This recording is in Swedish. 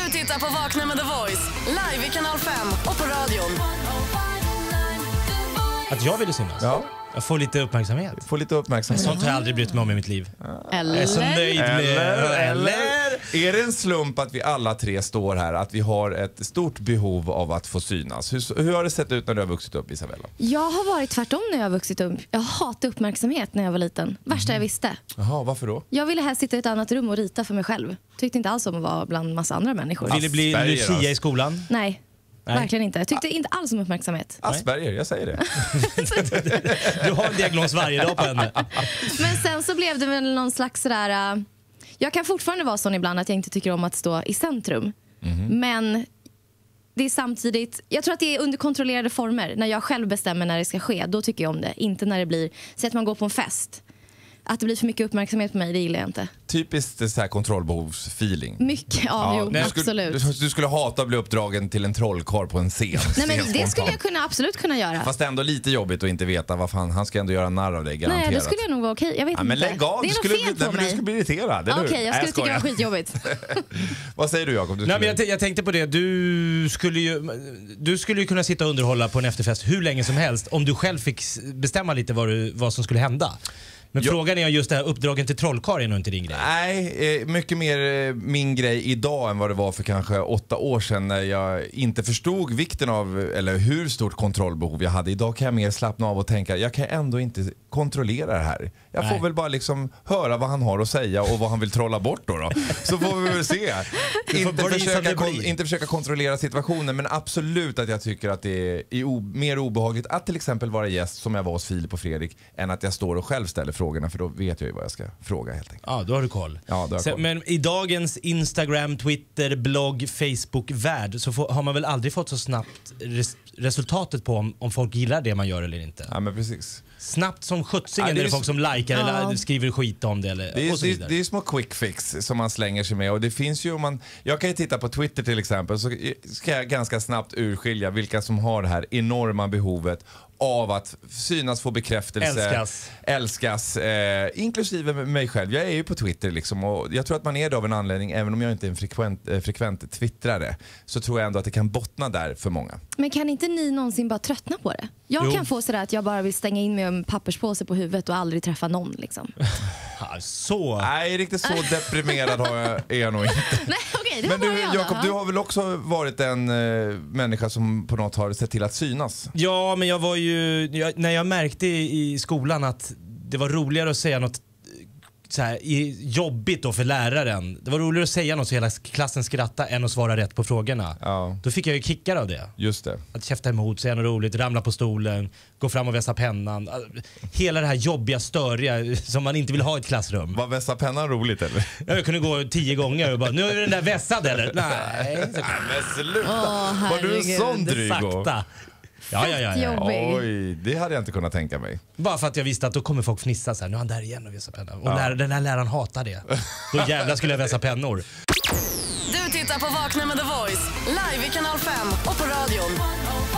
Du tittar på Vakna med The Voice live i kanal 5 och på radion. Att jag ville synas? Ja. Jag får lite uppmärksamhet. Sånt har jag aldrig brytt mig om i mitt liv. Eller? Jag är så nöjd med... Eller är det en slump att vi alla tre står här, att vi har ett stort behov av att få synas? Hur har det sett ut när du har vuxit upp, Isabella? Jag har varit tvärtom när jag har vuxit upp. Jag hatade uppmärksamhet när jag var liten. Värsta jag visste. Jaha, varför då? Jag ville helst sitta i ett annat rum och rita för mig själv. Tyckte inte alls om att vara bland massa andra människor. Vill du bli Lucia i skolan? Nej. Verkligen inte. Jag tyckte inte alls om uppmärksamhet. Asperger, jag säger det. Du har en diagnos varje dag på henne. Men sen så blev det väl någon slags sådär... Jag kan fortfarande vara sån ibland att jag inte tycker om att stå i centrum. Men det är samtidigt... Jag tror att det är under kontrollerade former. När jag själv bestämmer när det ska ske, då tycker jag om det. Inte när det blir... Så att man går på en fest. Att det blir för mycket uppmärksamhet på mig, det gillar jag inte. Typiskt så här kontrollbehovsfeeling. Mycket, absolut. Du skulle hata att bli uppdragen till en trollkarl på en scen. Nej, men det skulle jag absolut kunna göra. Fast ändå lite jobbigt att inte veta vad fan, han ska ändå göra narr av dig, garanterat. Nej, då skulle jag nog vara okej. Jag vet inte. Men lägg av, det är något fel på mig. Du skulle bli irriterad, eller hur? Okej, jag skulle tycka det var skitjobbigt. Vad säger du, Jakob? Jag tänkte på det. Du skulle ju kunna sitta och underhålla på en efterfest hur länge som helst om du själv fick bestämma lite vad som skulle hända. Men frågan är just det här uppdragen till trollkarl är nog inte din grej. Nej, mycket mer min grej idag än vad det var för kanske 8 år sedan, när jag inte förstod vikten av, eller hur stort kontrollbehov jag hade. Idag kan jag mer slappna av och tänka, jag kan ändå inte kontrollera det här. Jag får väl bara liksom höra vad han har att säga och vad han vill trolla bort då. Så får vi väl se. Inte försöka kontrollera situationen, men absolut att jag tycker att det är mer obehagligt att till exempel vara gäst som jag var hos Filip och Fredrik, än att jag står och själv ställer frågorna, för då vet jag ju vad jag ska fråga helt enkelt. Ja, då har du koll. Ja, då har jag koll. Men i dagens Instagram, Twitter, blogg, Facebook-värld så har man väl aldrig fått så snabbt resultatet på om folk gillar det man gör eller inte. Ja, men precis. Snabbt som skjutsingen är det folk som likar eller skriver skit om det eller det är små quick fix som man slänger sig med, och det finns ju jag kan ju titta på Twitter till exempel, så ska jag ganska snabbt urskilja vilka som har det här enorma behovet av att synas, få bekräftelse, älskas inklusive mig själv. Jag är ju på Twitter liksom, och jag tror att man är det av en anledning, även om jag inte är en frekvent twittrare, så tror jag ändå att det kan bottna där för många. Men kan inte ni någonsin bara tröttna på det? Jag kan få sådär att jag bara vill stänga in mig en papperspåse på huvudet och aldrig träffa någon liksom. Nej, riktigt så deprimerad är jag nog inte. Nej, okej, det men var bara jag Jakob, du har väl också varit en människa som på något har sett till att synas? Ja, men jag var ju när jag märkte i skolan att det var roligare att säga något så här, jobbigt då för läraren. Det var roligare att säga något så hela klassen skratta än att svara rätt på frågorna. Ja. Då fick jag ju kickar av det. Just det. Att käfta emot, säga något roligt, ramla på stolen, gå fram och vässa pennan. Hela det här jobbiga, störiga som man inte vill ha i ett klassrum. Var vässa pennan roligt eller? Jag kunde gå 10 gånger och bara, nu är den där vässad eller? Nej. Men sluta. Var du en sån dryg? Sakta. Ja. Oj, det hade jag inte kunnat tänka mig. Bara för att jag visste att då kommer folk fnissa så här, nu är han där igen och vässa pennan. Och den här läraren hatar det. Då jävlar skulle jag vässa pennor. Du tittar på Vakna med The Voice live i kanal 5 och på radion.